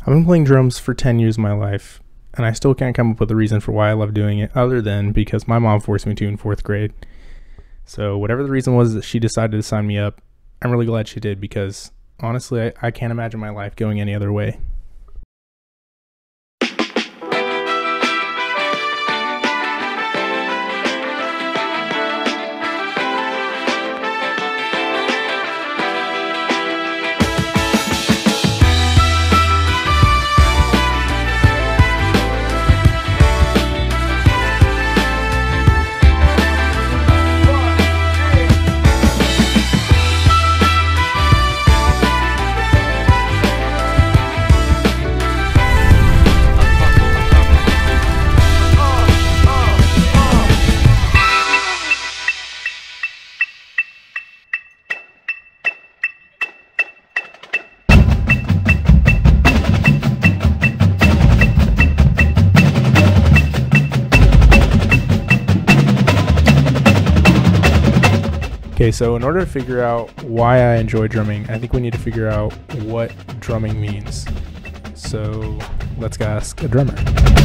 I've been playing drums for 10 years of my life, and I still can't come up with a reason for why I love doing it other than because my mom forced me to in 4th grade. So whatever the reason was that she decided to sign me up, I'm really glad she did because honestly, I can't imagine my life going any other way. Okay, so in order to figure out why I enjoy drumming, I think we need to figure out what drumming means. So let's ask a drummer.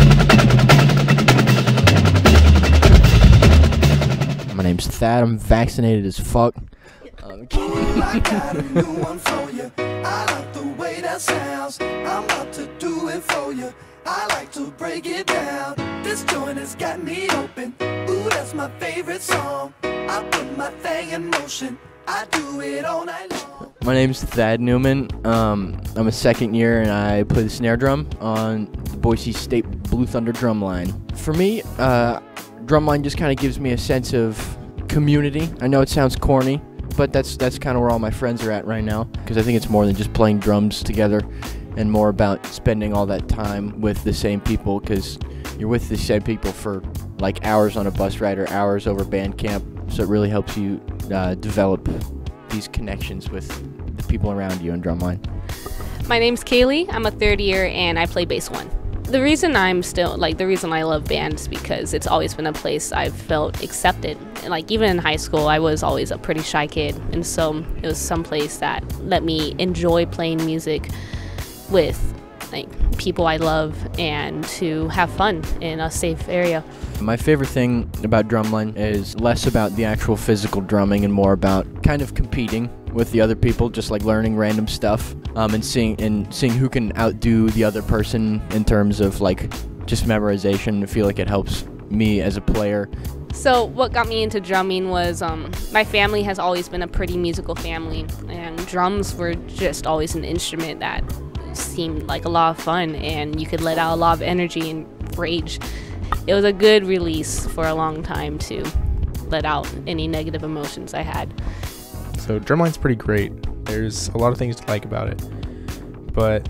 My name's Thad. I'm vaccinated as fuck. I got a new one for you. I like the way that sounds. I'm about to do it for you. I like to break it down. This joint has got me open. Ooh, that's my favorite song. I put my thing in motion. I do it all night long. My name's Thad Newman. I'm a second year and I play the snare drum on the Boise State Blue Thunder Drumline. For me, Drumline just kind of gives me a sense of community. I know it sounds corny, but that's kind of where all my friends are at right now, because I think it's more than just playing drums together and more about spending all that time with the same people, because you're with the same people for like hours on a bus ride or hours over band camp, so it really helps you develop these connections with the people around you in Drumline. My name's Kaylee. I'm a third year and I play bass 1. The reason I love band is because it's always been a place I've felt accepted. And like even in high school, I was always a pretty shy kid, and so it was some place that let me enjoy playing music with like people I love and to have fun in a safe area. My favorite thing about Drumline is less about the actual physical drumming and more about kind of competing with the other people, just like learning random stuff, and seeing who can outdo the other person in terms of like just memorization. I feel like it helps me as a player. So what got me into drumming was my family has always been a pretty musical family, and drums were just always an instrument that seemed like a lot of fun, and you could let out a lot of energy and rage. It was a good release for a long time to let out any negative emotions I had. So Drumline's pretty great. There's a lot of things to like about it, but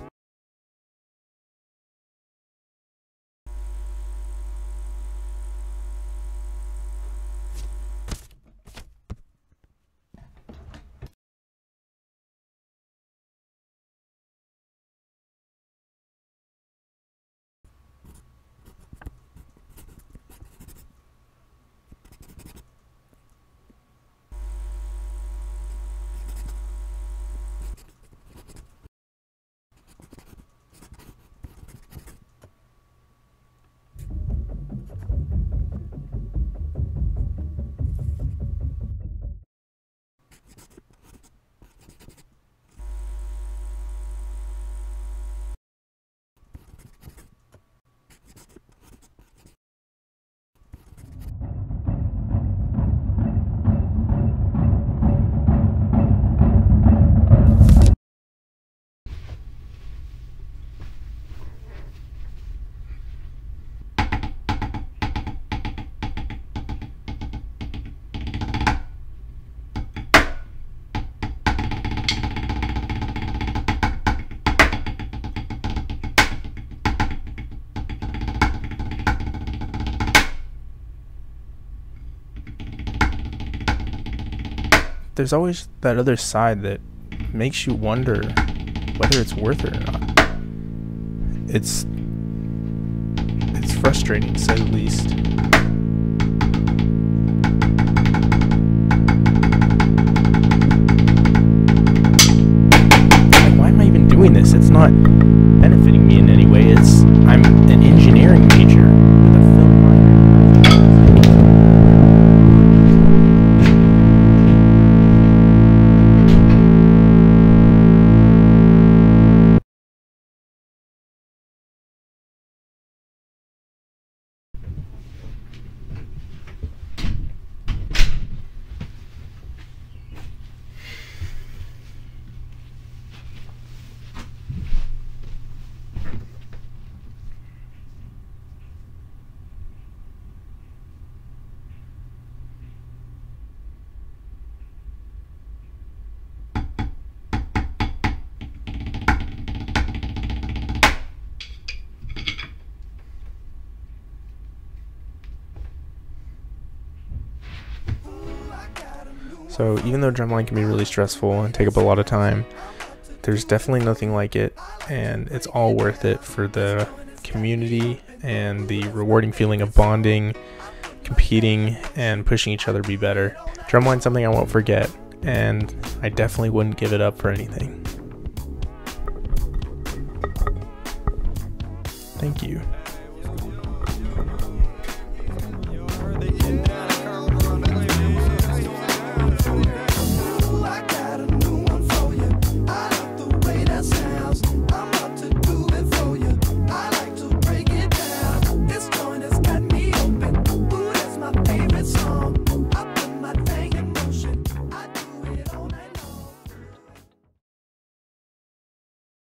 there's always that other side that makes you wonder whether it's worth it or not. It's frustrating to say the least. Like, why am I even doing this? It's not benefiting me So even though drumline can be really stressful and take up a lot of time, there's definitely nothing like it, and it's all worth it for the community and the rewarding feeling of bonding, competing, and pushing each other to be better. Drumline's something I won't forget, and I definitely wouldn't give it up for anything. Thank you.